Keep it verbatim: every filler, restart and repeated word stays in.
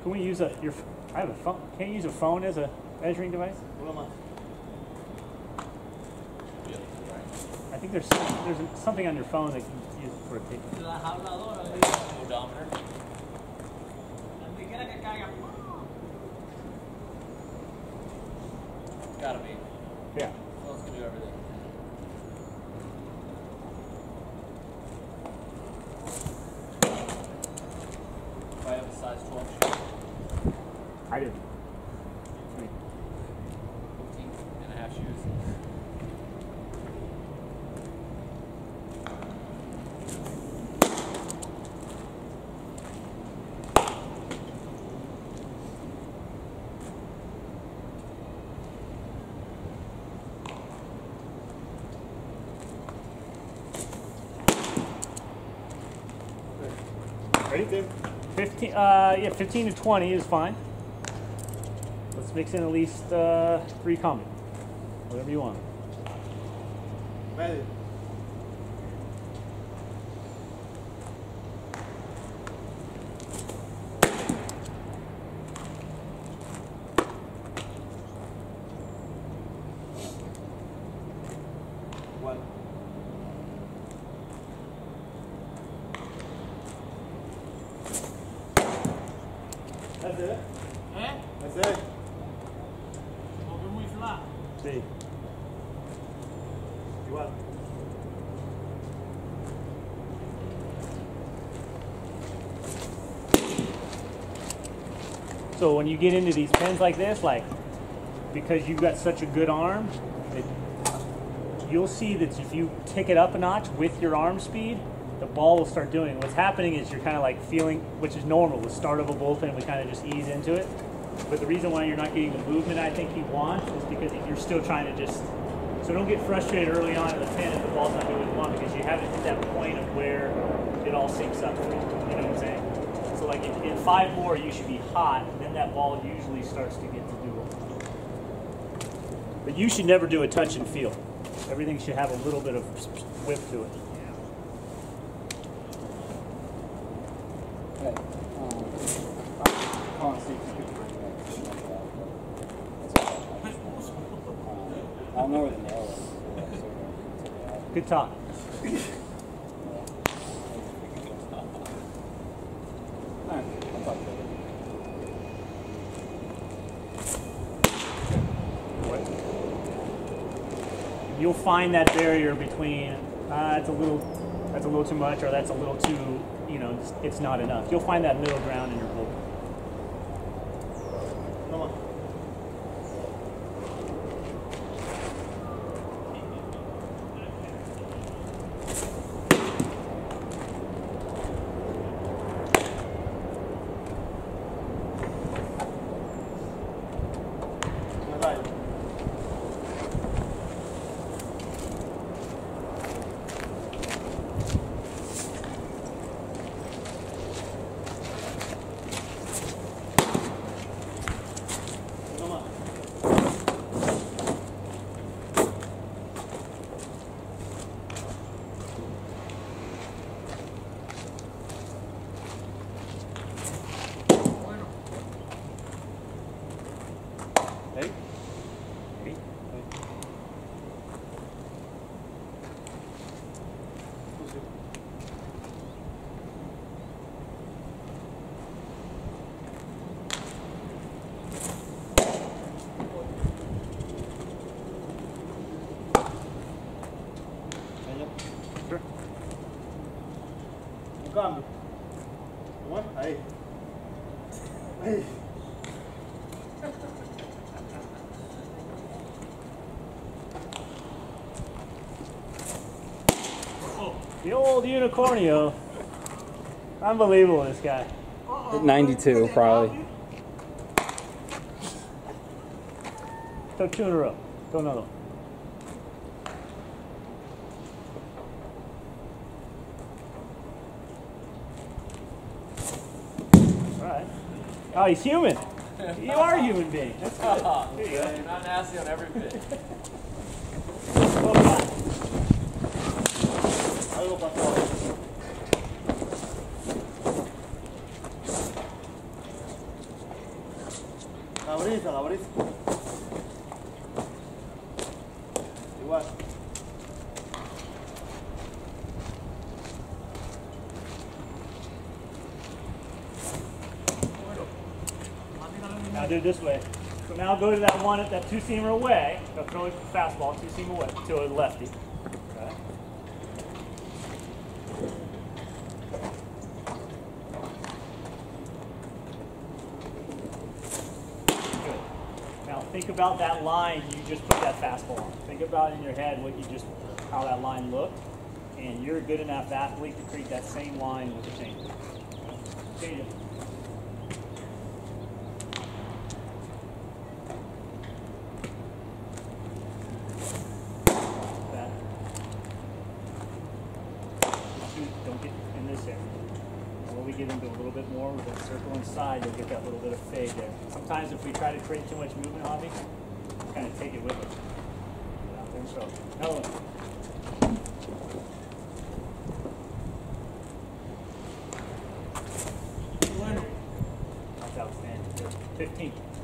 Can we use a your? I have a phone. Can't you use a phone as a measuring device? I think there's some, there's something on your phone that you can use for a tape. Odometer. Gotta be. Yeah. Phones can do everything. I have a size twelve shoe. I did. fifteen and a half shoes. Ready? Fifteen. Uh, yeah, fifteen to twenty is fine. Let's mix in at least uh, three common. Whatever you want. Ready. One. That's it? Eh? That's it? Porque muy flat. See. Igual. So when you get into these pens like this, like because you've got such a good arm, it, you'll see that if you tick it up a notch with your arm speed, the ball will start doing it. What's happening is you're kind of like feeling, which is normal, the start of a bullpen, we kind of just ease into it. But the reason why you're not getting the movement I think you want is because you're still trying to just, so don't get frustrated early on in the pen if the ball's not doing what you want, because you haven't hit that point of where it all syncs up. You know what I'm saying? So like if in five more you should be hot, and then that ball usually starts to get to do it. But you should never do a touch and feel. Everything should have a little bit of whip to it. Okay. Um, call and see if you can find that. Um, I'll know where the nail is. Good talk. Alright, I'll talk to you. You'll find that barrier between uh, it's a little, that's a little too much, or that's a little too, you know, it's, it's not enough. You'll find that middle ground in your book. Come on. Right. Come on. Hey. Hey. Sure. Um cambio. Come on. Ahí. Ahí. The old unicornio. Unbelievable, this guy. ninety-two, probably. Took two in a row. Go another one. All right. Oh, he's human. You are a human being. That's good. There you go. You're not nasty on every bit. Well done. Algo pasó. La brisa, la brisa. Igual. Now do it this way. So now go to that one, that two seamer away. Now throw a fastball, two seam away to a lefty. Okay. Good. Now think about that line you just put that fastball on. Think about in your head what you just, how that line looked, and you're a good enough athlete to create that same line with the change. Change it. Don't get in this area. When we get into a little bit more with that circle inside, you'll get that little bit of fade there. Sometimes if we try to create too much movement on me, kind of take it with us. Get out there and throw. Another one. That's outstanding. fifteen.